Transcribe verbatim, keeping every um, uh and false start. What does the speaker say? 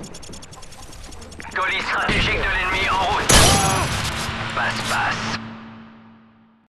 Colis stratégique de l'ennemi en route. Passe, passe.